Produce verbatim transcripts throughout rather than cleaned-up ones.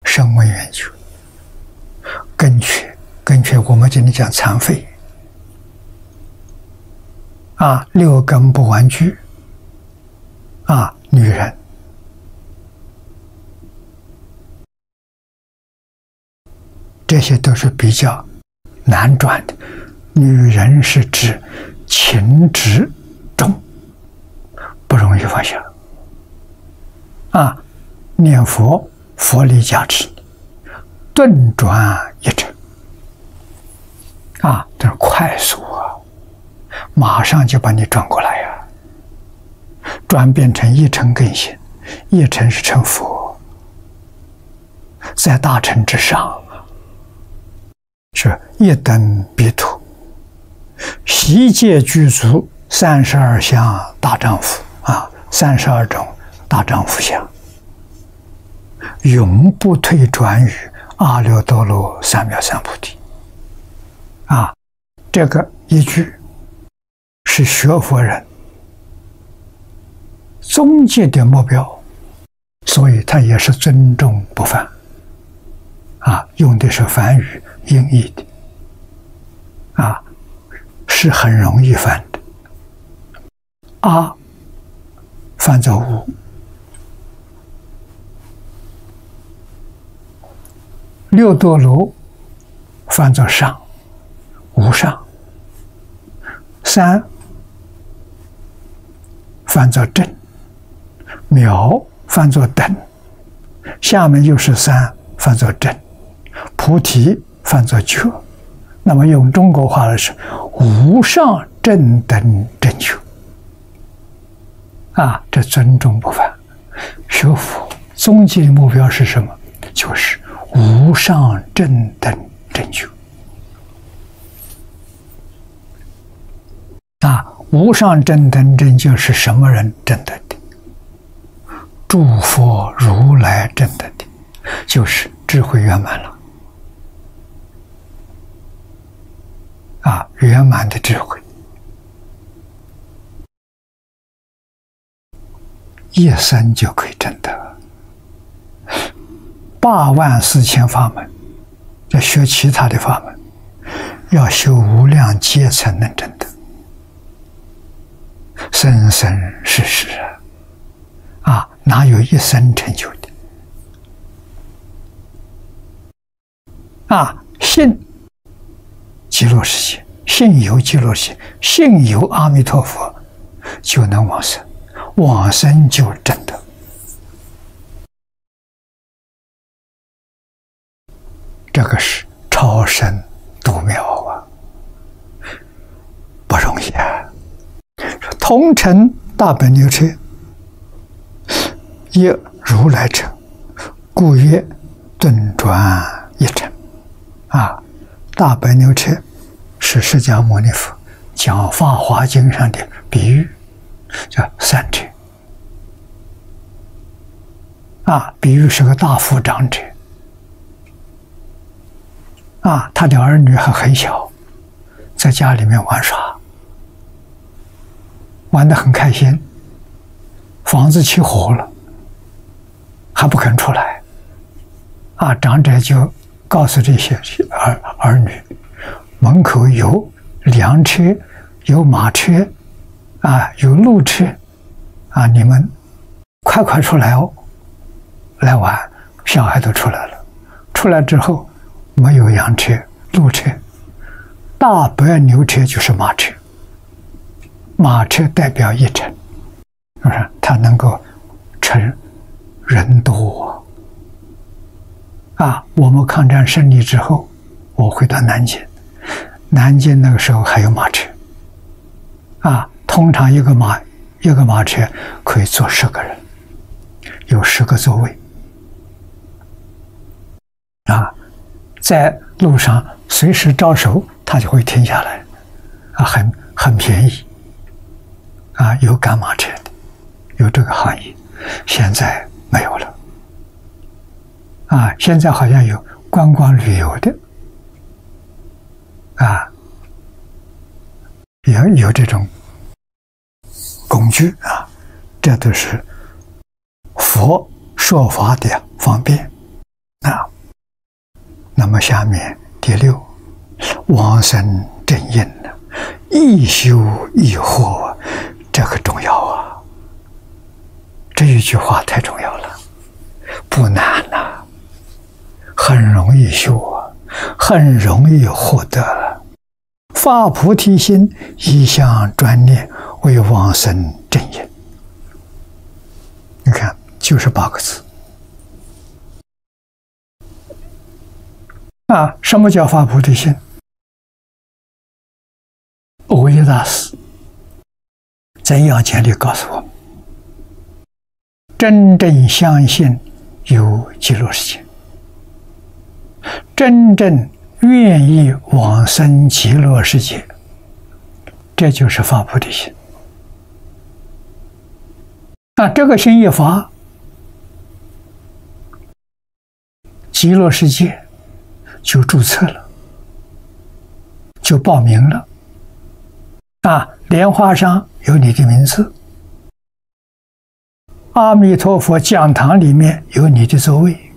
声闻缘觉，根缺，根缺我们今天讲残废啊，六根不完具啊，女人。这些都是比较难转的。女人是指情执重，不容易放下啊。念佛，佛力加持，顿转一尘啊，这是快速啊，马上就把你转过来呀、啊，转变成一尘更新，一尘是成佛，在大乘之上。是一等彼土，悉界具足三十二相大丈夫啊，三十二种大丈夫相，永不退转于阿耨多罗三藐三菩提啊。这个一句是学佛人终极的目标，所以他也是尊重不犯啊，用的是梵语音译的啊，是很容易犯的。阿犯作无，六多罗犯作上，无上，三犯作正，渺犯作等，下面又是三犯作正，菩提犯作觉。那么用中国话来说，无上正等正觉啊，这尊重不犯。学佛终极的目标是什么？就是无上正等正觉啊。无上正等正觉是什么人证得的？诸佛如来证得的，就是智慧圆满了啊，圆满的智慧，一生就可以证得。八万四千法门，要学其他的法门，要修无量劫才能证得，生生世世啊，啊，哪有一生成就的啊？信极乐世界，信有极乐世界，信有阿弥陀佛，就能往生，往生就证得。这个是超生度妙啊，不容易啊！同成大本牛车，一如来乘，故曰顿转一乘啊。大白牛车是释迦牟尼佛讲《法华经》上的比喻，叫三车啊。比喻是个大夫长者啊，他的儿女还很小，在家里面玩耍，玩得很开心，房子起火了，还不肯出来啊。长者就告诉这些儿儿女，门口有粮车，有马车，啊，有路车，啊，你们快快出来哦，来玩。小孩都出来了，出来之后没有羊车、路车，大白牛车就是马车，马车代表一乘，是不是？它能够乘人多。啊，我们抗战胜利之后，我回到南京，南京那个时候还有马车，啊，通常一个马一个马车可以坐十个人，有十个座位，啊，在路上随时招手，他就会停下来，啊，很很便宜，啊，有赶马车的，有这个行业，现在没有了。啊，现在好像有观光旅游的，啊，有有这种工具啊，这都是佛说法的方便。 啊，那么下面第六，往生正因呢，易修易获，这个重要啊！这一句话太重要了，不难呐、啊，很容易修啊，很容易获得。发菩提心，一向专念，为往生正因。你看，就是八个字啊！什么叫发菩提心？蕅益大师在《要解》里告诉我们：真正相信有极乐世界，真正愿意往生极乐世界，这就是发菩提心。那这个心一发，极乐世界就注册了，就报名了。啊，莲花上有你的名字，阿弥陀佛讲堂里面有你的座位，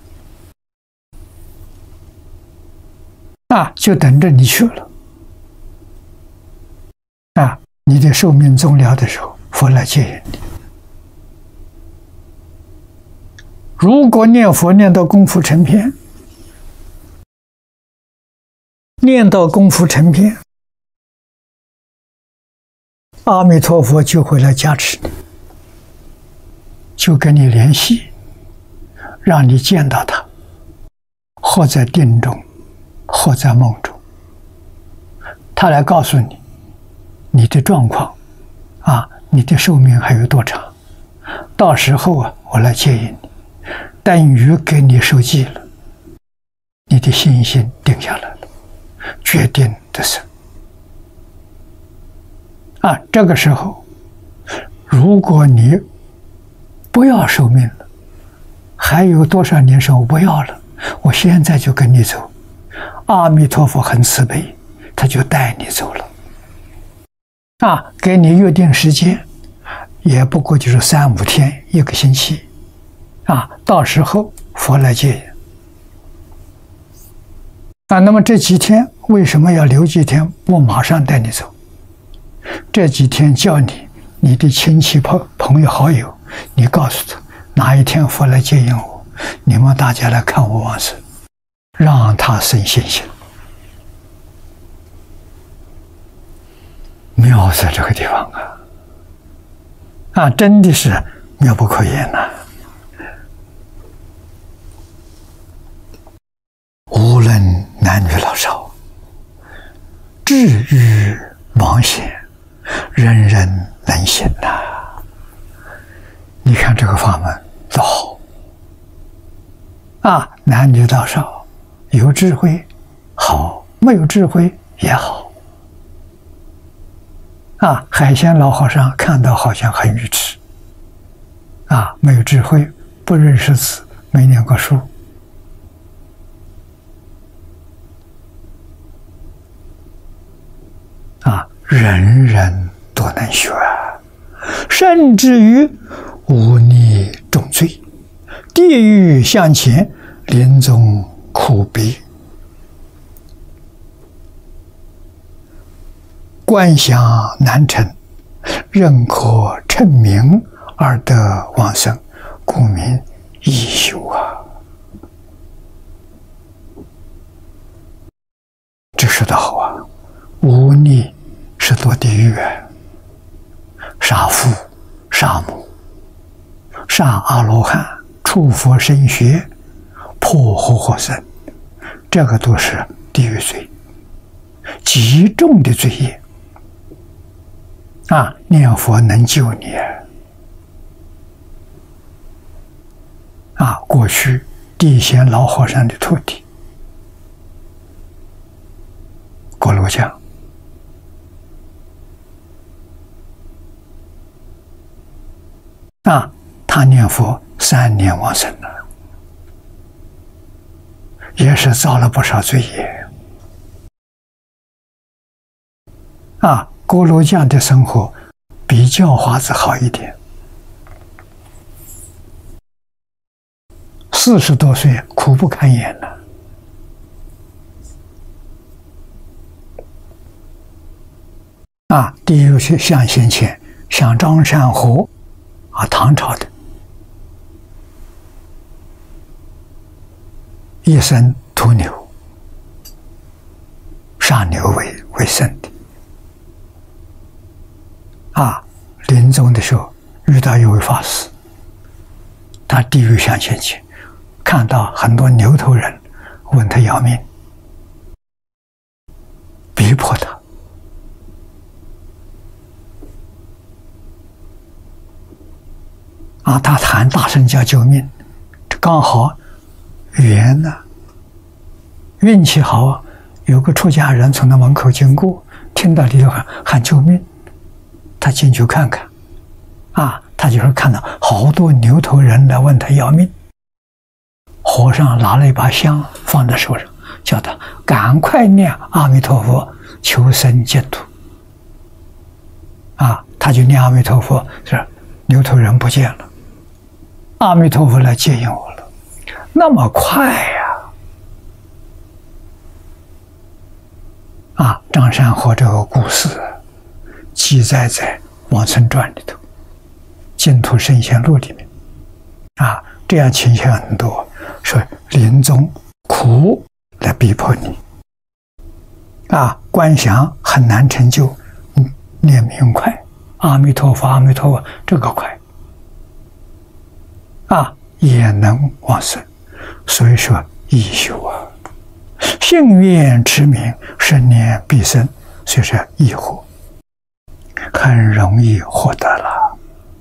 啊，就等着你去了。啊，你的寿命终了的时候，佛来接引你。如果念佛念到功夫成片，念到功夫成片，阿弥陀佛就会来加持你，就跟你联系，让你见到他，或在定中，或在梦中，他来告诉你你的状况，啊，你的寿命还有多长，到时候啊，我来接引你，等于给你受记了，你的信心定下来了，决定的是。啊，这个时候，如果你不要寿命了，还有多少年寿我不要了，我现在就跟你走，阿弥陀佛很慈悲，他就带你走了。啊，给你约定时间，也不过就是三五天，一个星期。啊，到时候佛来接引。啊，那么这几天为什么要留几天，不马上带你走？这几天叫你你的亲戚朋朋友好友，你告诉他哪一天佛来接引我，你们大家来看我往生，让他生信心。妙在这个地方啊！啊，真的是妙不可言呐、啊！无论男女老少，至于亡险，人人能行呐、啊！你看这个法门多好啊！男女老少有智慧好，没有智慧也好。啊，海鲜老和尚看到好像很愚痴，啊，没有智慧，不认识字，没念过书。啊，人人都能学，甚至于忤逆重罪，地狱向前，临终苦逼。观想难成，任可称名而得往生，故名易修啊！这说得好啊！忤逆是堕地狱，杀父、杀母、杀阿罗汉、触佛身血、破活活生，这个都是地狱罪，极重的罪业。啊，念佛能救你啊！过去地仙老和尚的徒弟锅炉匠啊，他念佛三年往生了，也是造了不少罪业啊。锅炉匠的生活比教化子好一点， 四十多岁苦不堪言了。啊，第一个是像先前，像张善和啊，唐朝的，一生屠牛，杀牛为为生的。啊，临终的时候遇到一位法师，他地狱向前去，看到很多牛头人问他要命，逼迫他。啊，他喊大声叫救命，刚好缘呢，运气好啊，有个出家人从那门口经过，听到里头喊喊救命，他进去看看，啊，他就是看到好多牛头人来问他要命。和尚拿了一把香放在手上，叫他赶快念阿弥陀佛，求生净土。啊，他就念阿弥陀佛，是牛头人不见了。阿弥陀佛来接引我了，那么快呀！啊，张善和这个故事记载在《往生传》里头，《净土圣贤录》里面。啊，这样情形很多，说临终苦来逼迫你。啊，观想很难成就，嗯，念名快，阿弥陀佛，阿弥陀佛，这个快。啊，也能往生，所以说易修啊，信愿持名，十年必生，所以说易获，很容易获得了。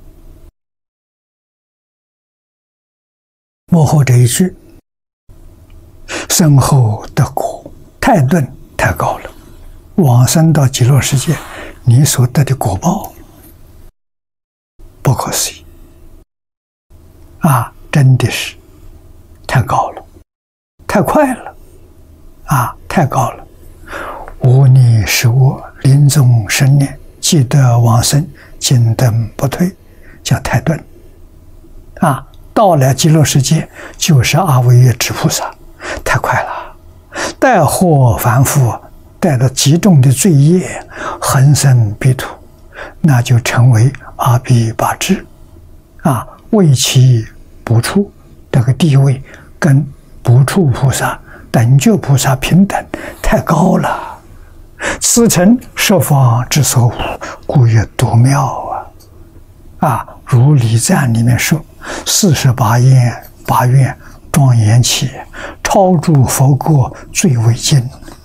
幕后这一句，身后得果，太钝太高了，往生到极乐世界，你所得的果报不可思议。啊，真的是太高了，太快了，啊，太高了！无你是我临终生念，即得往生，金灯不退，叫太钝。啊，到了极乐世界，就是阿惟越致菩萨，太快了！带祸凡夫，带着极重的罪业，横生彼土，那就成为阿鼻八智，啊。为其不处，这个地位跟不处菩萨、等觉菩萨平等，太高了。此诚十方之所无，故曰独妙啊！啊，如《礼赞》里面说：“四十八愿，八愿庄严起，超诸佛国，最为精。”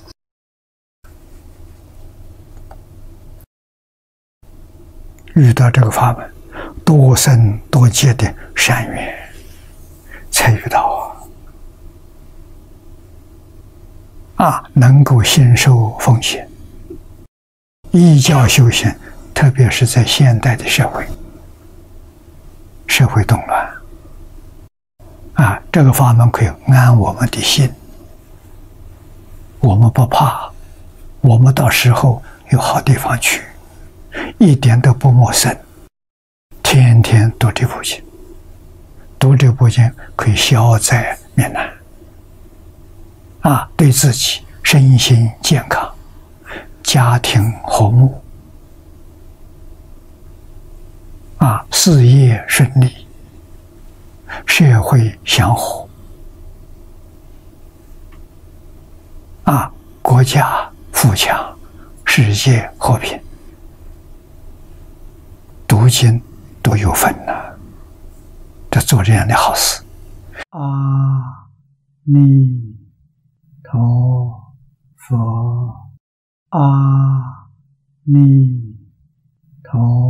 遇到这个法门，多生多劫的善缘才遇到啊！啊，能够信受奉献，依教修行，特别是在现代的社会，社会动乱啊，这个法门可以安我们的心，我们不怕，我们到时候有好地方去，一点都不陌生。天天读这部经，读这部经可以消灾免难，啊，对自己身心健康、家庭和睦，啊，事业顺利，社会祥和，啊，国家富强，世界和平。读经都有份了，这做这样的好事。阿弥陀佛，阿弥陀